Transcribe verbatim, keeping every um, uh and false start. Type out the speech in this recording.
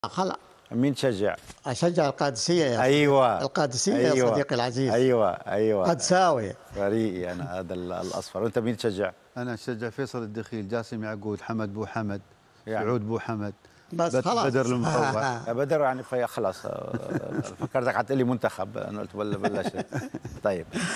خلاص. مين تشجع؟ اشجع القادسيه يا ايوه القادسيه أيوة. يا صديقي العزيز. ايوه ايوه قدساوي فريقي انا هذا الاصفر. وانت مين تشجع؟ انا اشجع فيصل الدخيل، جاسم يعقود، حمد بو حمد، يعني. سعود بو حمد، بس خلاص. بدر المطوع. يا بدر يعني في خلاص. فكرتك حتقول لي منتخب، انا قلت بلا بلاش. طيب.